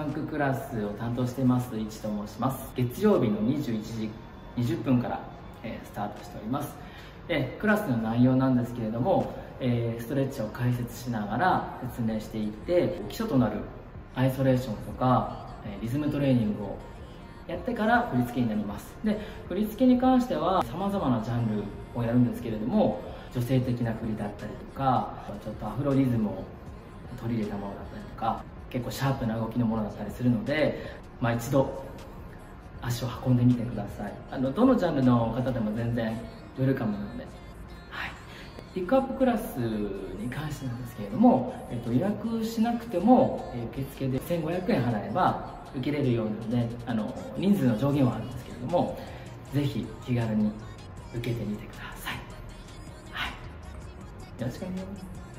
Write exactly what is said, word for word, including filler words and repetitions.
ァンククラスを担当していますいちと申します。月曜日のにじゅういちじにじゅっぷんから、えー、スタートしております。でクラスの内容なんですけれども、えー、ストレッチを解説しながら説明していって基礎となるアイソレーションとか、えー、リズムトレーニングをやってから振り付けになります。で振り付けに関してはさまざまなジャンルをやるんですけれども、女性的な振りだったりとか、ちょっとアフロリズムを取り入れたものだったりとか、結構シャープな動きのものだったりするので、まあ、一度足を運んでみてください。あのどのジャンルの方でも全然ウェルカムなので、はい、ピックアップクラスに関してなんですけれども、えっと、予約しなくても受付でせんごひゃくえん払えば受けれるようなので、あの人数の上限はあるんですけれども、ぜひ気軽に受けてみてください。はい、よろしくお願いします。